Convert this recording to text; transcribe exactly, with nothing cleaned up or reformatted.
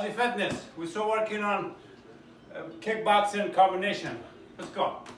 Aussie Fitness. We're still working on uh, kickboxing combination. Let's go.